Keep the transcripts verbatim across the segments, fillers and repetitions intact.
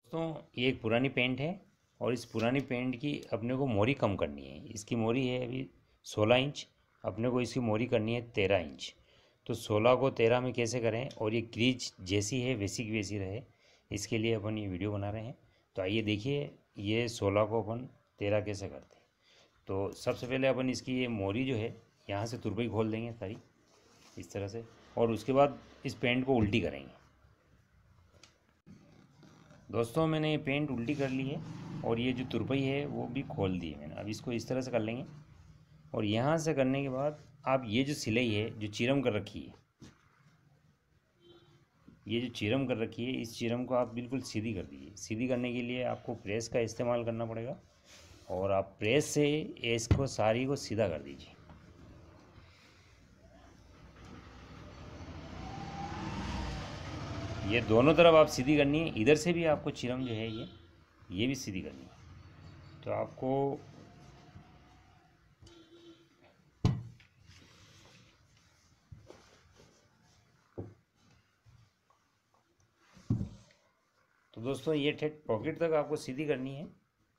दोस्तों ये एक पुरानी पेंट है और इस पुरानी पेंट की अपने को मोरी कम करनी है। इसकी मोरी है अभी सोलह इंच, अपने को इसकी मोरी करनी है तेरह इंच। तो सोलह को तेरह में कैसे करें और ये क्रीज जैसी है वैसी की वैसी रहे, इसके लिए अपन ये वीडियो बना रहे हैं। तो आइए देखिए ये सोलह को अपन तेरह कैसे करते हैं। तो सबसे पहले अपन इसकी ये मोरी जो है यहाँ से तुरपाई खोल देंगे सारी इस तरह से, और उसके बाद इस पेंट को उल्टी करेंगे। दोस्तों मैंने ये पेंट उल्टी कर ली है और ये जो तुरपाई है वो भी खोल दी है मैंने। अब इसको इस तरह से कर लेंगे और यहाँ से करने के बाद आप ये जो सिलाई है जो चीरम कर रखी है, ये जो चीरम कर रखी है इस चीरम को आप बिल्कुल सीधी कर दीजिए। सीधी करने के लिए आपको प्रेस का इस्तेमाल करना पड़ेगा और आप प्रेस से इसको सारी को सीधा कर दीजिए। ये दोनों तरफ आप सीधी करनी है, इधर से भी आपको चिरम जो है ये ये भी सीधी करनी है। तो आपको तो दोस्तों ये ठेठ पॉकेट तक आपको सीधी करनी है।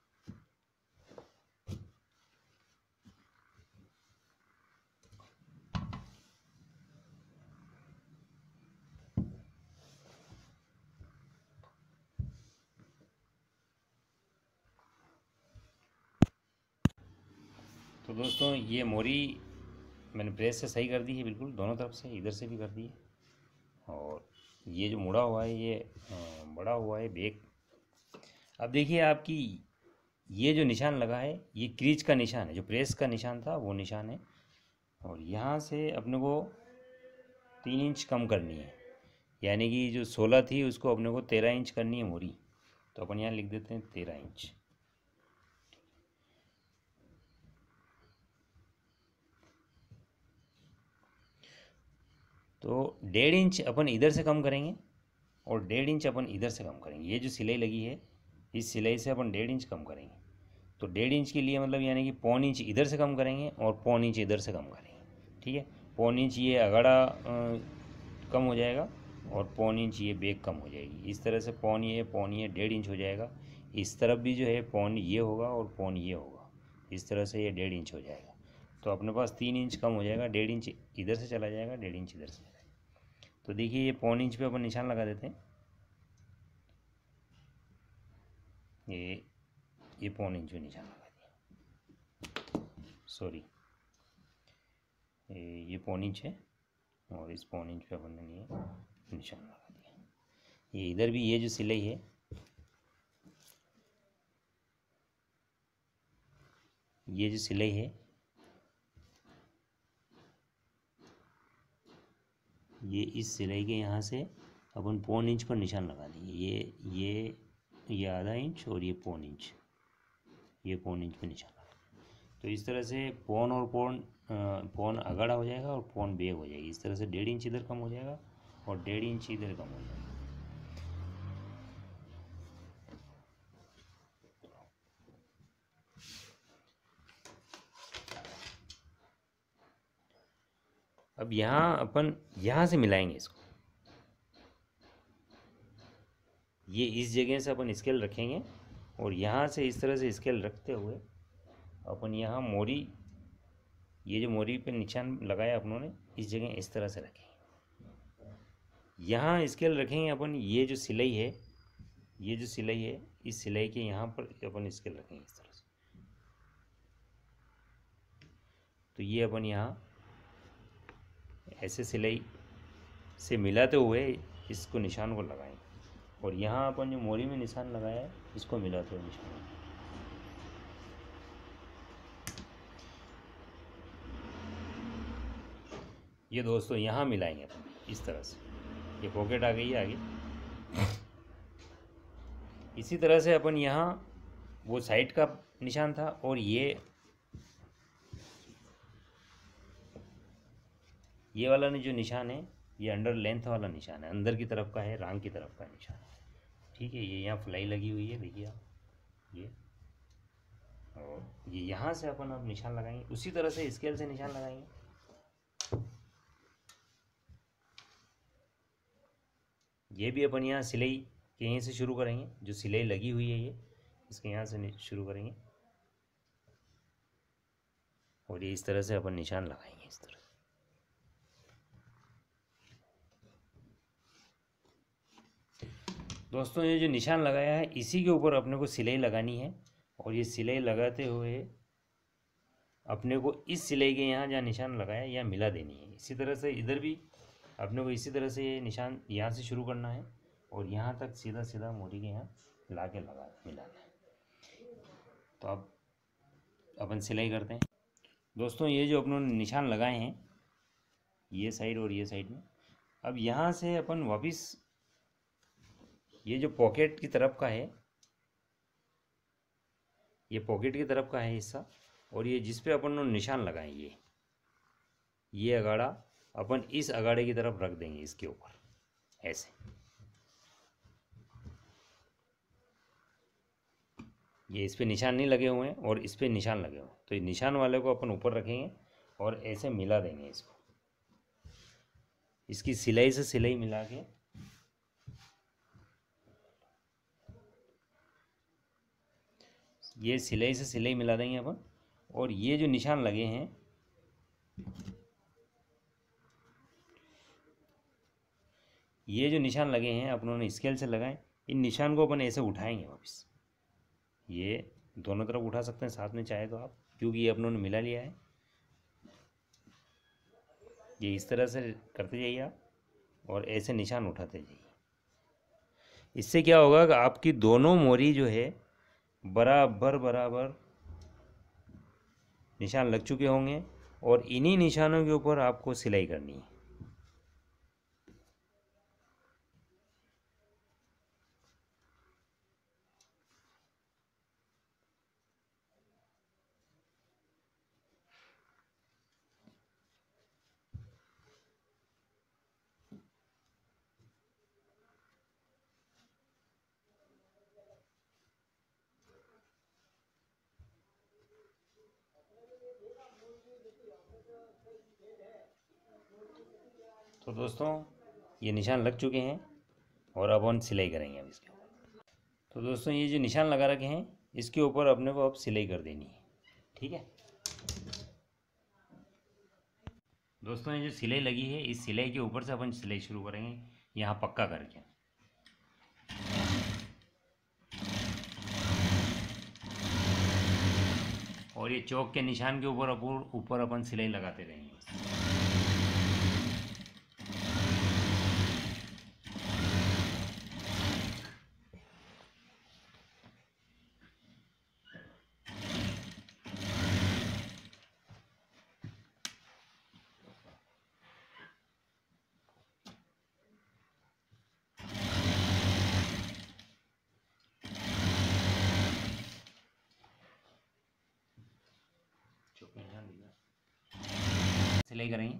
तो दोस्तों ये मोरी मैंने प्रेस से सही कर दी है, बिल्कुल दोनों तरफ से, इधर से भी कर दी है। और ये जो मुड़ा हुआ है ये बड़ा हुआ है बैक। अब देखिए आपकी ये जो निशान लगा है ये क्रीज का निशान है, जो प्रेस का निशान था वो निशान है। और यहाँ से अपने को तीन इंच कम करनी है, यानी कि जो सोलह थी उसको अपने को तेरह इंच करनी है मोरी। तो अपन यहाँ लिख देते हैं तेरह इंच। तो डेढ़ इंच अपन इधर से कम करेंगे और डेढ़ इंच अपन इधर से कम करेंगे। ये जो सिलाई लगी है इस सिलाई से अपन डेढ़ इंच कम करेंगे। तो डेढ़ इंच के लिए मतलब यानी कि पौन इंच इधर से कम करेंगे और पौन इंच इधर से कम करेंगे। ठीक है, पौन इंच ये अगड़ा कम हो जाएगा और पौन इंच ये बैक कम हो जाएगी। इस तरह से पौन ये पौन ये डेढ़ इंच हो जाएगा। इस तरफ भी जो है पौन ये होगा और पौन ये होगा, इस तरह से ये डेढ़ इंच हो जाएगा। तो अपने पास तीन इंच कम हो जाएगा, डेढ़ इंच इधर से चला जाएगा, डेढ़ इंच इधर से जाएगा। तो देखिए ये पौन इंच पे अपन निशान लगा देते हैं। ये ये पौन इंच पे निशान लगा दिया, सॉरी ये ये पौन इंच है और इस पौन इंच पे अपन ने ये निशान लगा दिया। ये इधर भी ये जो सिलाई है ये जो सिलाई है ये इस सिलाई के यहाँ से अपन पौन इंच पर निशान लगा देंगे। ये ये ये आधा इंच और ये पौन इंच, ये पौन इंच पे निशान लगा। तो इस तरह से पौन और पौन पौन अगड़ा हो जाएगा और पौन बेग हो जाएगी। इस तरह से डेढ़ इंच इधर कम हो जाएगा और डेढ़ इंच इधर कम हो जाएगा। अब यहाँ अपन यहाँ से मिलाएंगे इसको, ये इस जगह से अपन स्केल रखेंगे और यहाँ से इस तरह से स्केल रखते हुए अपन यहाँ मोरी, ये जो मोरी पे निशान लगाया अपनों ने इस जगह इस तरह से रखेंगे। यहाँ स्केल रखेंगे अपन, ये जो सिलाई है ये जो सिलाई है इस सिलाई के यहाँ पर अपन स्केल रखेंगे इस तरह से। तो ये अपन यहाँ ऐसे सिलाई से मिलाते हुए इसको निशान को लगाएंगे और यहाँ अपन जो मोरी में निशान लगाया है इसको मिलाते हुए निशान। ये दोस्तों यहाँ मिलाएंगे अपन इस तरह से, ये पॉकेट आ गई है आगे। इसी तरह से अपन यहाँ वो साइड का निशान था और ये ये वाला ने जो निशान है ये अंडर लेंथ वाला निशान है, अंदर की तरफ का है, रांग की तरफ का निशान है। ठीक है, ये यहाँ फ्लाई लगी हुई है देखिए आप, ये और ये यहाँ से अपन अब निशान लगाएंगे, उसी तरह से स्केल से निशान लगाएंगे। ये भी अपन यहाँ सिलाई कि यहीं से शुरू करेंगे, जो सिलाई लगी हुई है ये इसके यहाँ से शुरू करेंगे और ये इस तरह से अपन निशान लगाएंगे इस तरह। दोस्तों ये जो निशान लगाया है इसी के ऊपर अपने को सिलाई लगानी है और ये सिलाई लगाते हुए अपने को इस सिलाई के यहाँ जहाँ निशान लगाया यहाँ मिला देनी है। इसी तरह से इधर भी अपने को इसी तरह से ये निशान यहाँ से शुरू करना है और यहाँ तक सीधा सीधा मोरी के यहाँ ला के लगा मिलाना है। तो अब अपन सिलाई करते हैं। दोस्तों ये जो अपनों ने निशान लगाए हैं ये साइड और ये साइड में, अब यहाँ से अपन वापस ये जो पॉकेट की तरफ का है, ये पॉकेट की तरफ का है हिस्सा और ये जिस पे अपन ने निशान लगाए ये ये अगाड़ा अपन इस अगाड़े की तरफ रख देंगे इसके ऊपर ऐसे। ये इस पे निशान नहीं लगे हुए हैं और इस पे निशान लगे हुए हैं, तो ये निशान वाले को अपन ऊपर रखेंगे और ऐसे मिला देंगे इसको। इसकी सिलाई से सिलाई मिला के ये सिलाई से सिलाई मिला देंगे अपन और ये जो निशान लगे हैं ये जो निशान लगे हैं अपनों ने स्केल से लगाए, इन निशान को अपन ऐसे उठाएंगे वापस। ये दोनों तरफ उठा सकते हैं साथ में चाहे तो आप, क्योंकि ये अपनों ने मिला लिया है। ये इस तरह से करते जाइए आप और ऐसे निशान उठाते जाइए। इससे क्या होगा कि आपकी दोनों मोरी जो है बराबर बराबर निशान लग चुके होंगे और इन्हीं निशानों के ऊपर आपको सिलाई करनी है। तो दोस्तों ये निशान लग चुके हैं और अब हम सिलाई करेंगे अब इसके ऊपर। तो दोस्तों ये जो निशान लगा रखे हैं इसके ऊपर अपने को अब सिलाई कर देनी है, ठीक है। दोस्तों ये जो सिलाई लगी है इस सिलाई के ऊपर से अपन सिलाई शुरू करेंगे यहाँ पक्का करके। और ये चौक के निशान के ऊपर ऊपर अपन सिलाई लगाते रहेंगे। सिलाई करेंगे।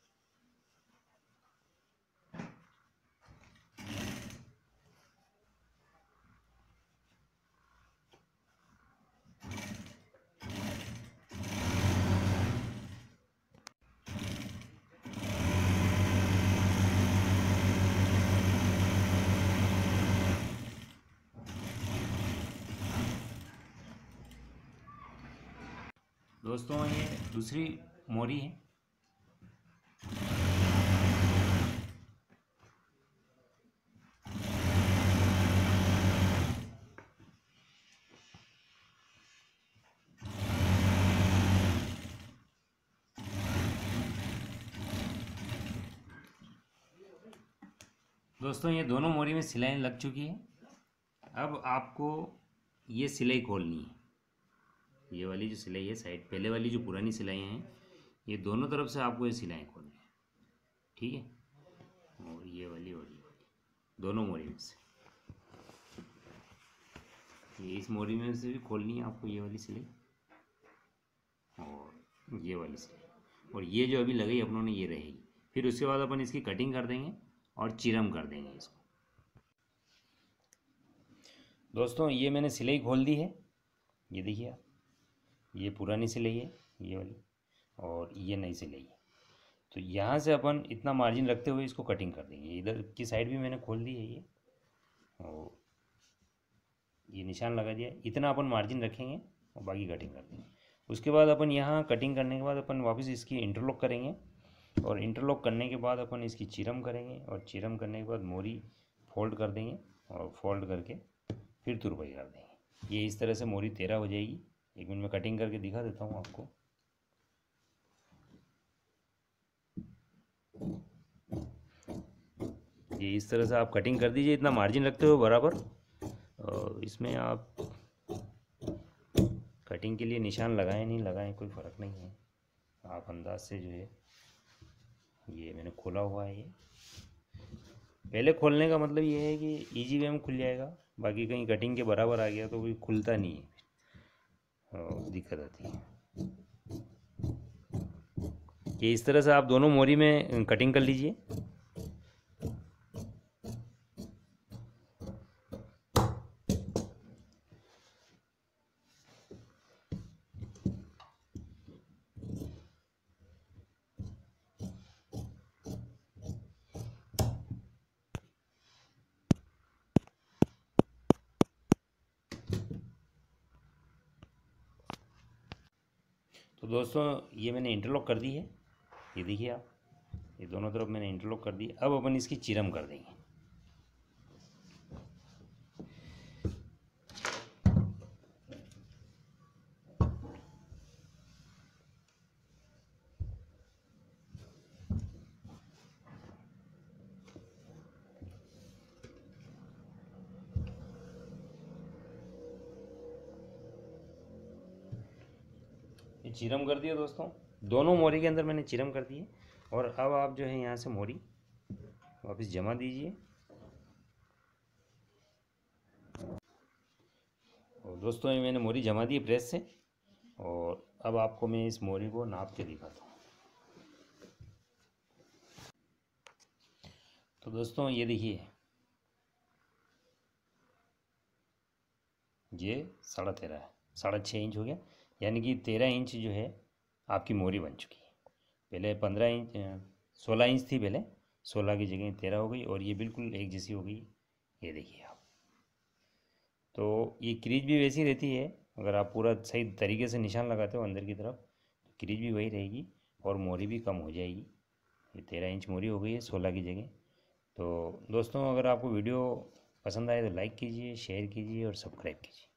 दोस्तों ये दूसरी मोरी है। दोस्तों ये दोनों मोरी में सिलाई लग चुकी है। अब आपको ये सिलाई खोलनी है। ये वाली जो सिलाई है साइड, पहले वाली जो पुरानी सिलाइयाँ हैं ये दोनों तरफ से आपको ये सिलाई खोलनी है, ठीक है। और ये वाली और ये वाली दोनों मोरी में से, ये इस मोरी में से भी खोलनी है आपको, ये वाली सिलाई और ये वाली सिलाई। और ये जो अभी लगाई अपनों ने ये रहेगी। फिर उसके बाद अपन इसकी कटिंग कर देंगे और चिरम कर देंगे इसको। दोस्तों ये मैंने सिलाई खोल दी है, ये देखिए आप, ये पुरानी सिलाई है ये वाली और ये नई सिलाई है। तो यहाँ से अपन इतना मार्जिन रखते हुए इसको कटिंग कर देंगे। इधर की साइड भी मैंने खोल दी है ये और ये निशान लगा दिया, इतना अपन मार्जिन रखेंगे और बाकी कटिंग कर देंगे। उसके बाद अपन यहाँ कटिंग करने के बाद अपन वापस इसकी इंटरलॉक करेंगे, और इंटरलॉक करने के बाद अपन इसकी चिरम करेंगे, और चिरम करने के बाद मोरी फोल्ड कर देंगे, और फोल्ड करके फिर तुरपाई कर देंगे। ये इस तरह से मोरी तेरह हो जाएगी। एक मिनट में कटिंग करके दिखा देता हूँ आपको। ये इस तरह से आप कटिंग कर दीजिए, इतना मार्जिन रखते हो बराबर। और इसमें आप कटिंग के लिए निशान लगाएं नहीं लगाएं कोई फ़र्क नहीं है, आप अंदाज से जो है, ये मैंने खोला हुआ है। ये पहले खोलने का मतलब ये है कि इजी वे में खुल जाएगा, बाकी कहीं कटिंग के बराबर आ गया तो कोई खुलता नहीं है और दिक्कत आती है। ये इस तरह से आप दोनों मोरी में कटिंग कर लीजिए। तो दोस्तों ये मैंने इंटरलॉक कर दी है, ये देखिए आप, ये दोनों तरफ मैंने इंटरलॉक कर दी। अब अपन इसकी चिरम कर देंगे। ये चिरम कर दिया दोस्तों, दोनों मोरी के अंदर मैंने चिरम कर दिए। और अब आप जो है यहाँ से मोरी वापस जमा दीजिए। और दोस्तों ये मैंने मोरी जमा दी प्रेस से, और अब आपको मैं इस मोरी को नाप के दिखाता हूँ। तो दोस्तों ये देखिए, ये साढ़े तेरह है, साढ़े छः इंच हो गया, यानी कि तेरह इंच जो है आपकी मोरी बन चुकी है। पहले पंद्रह इंच सोलह इंच थी पहले, सोलह की जगह तेरह हो गई, और ये बिल्कुल एक जैसी हो गई। ये देखिए आप, तो ये क्रीज भी वैसी रहती है, अगर आप पूरा सही तरीके से निशान लगाते हो अंदर की तरफ तो क्रीज भी वही रहेगी और मोरी भी कम हो जाएगी। ये तेरह इंच मोरी हो गई है सोलह की जगह। तो दोस्तों अगर आपको वीडियो पसंद आए तो लाइक कीजिए, शेयर कीजिए और सब्सक्राइब कीजिए।